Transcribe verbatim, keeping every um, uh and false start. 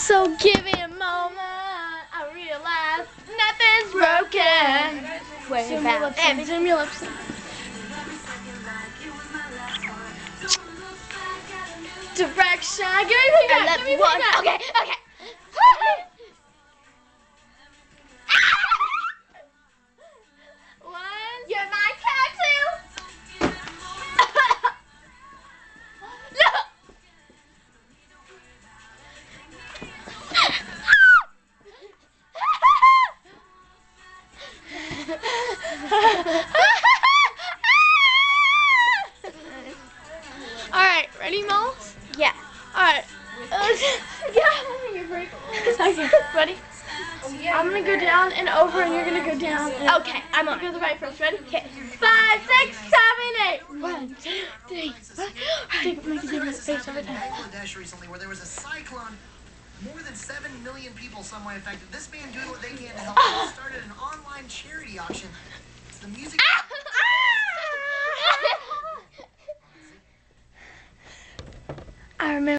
So give me a moment. I realize nothing's broken. Wait, Zoom your lips in. Zoom your lips in. Direction. Give me feedback. Give me feedback. Okay, okay. One. You're my tattoo. Alright, ready, Moles? Yeah. Alright. Uh, Yeah, you're very okay, ready? I'm gonna go down and over, and you're gonna go down. And Okay, I'm on. go to the right first. Ready? Okay. Five, six, seven, eight. One, two, three, four. Make make a different space every time. Bangladesh recently, where there was a cyclone. More than seven million people some way affected. This man doing what they can to help. Started an online charity auction. It's the music.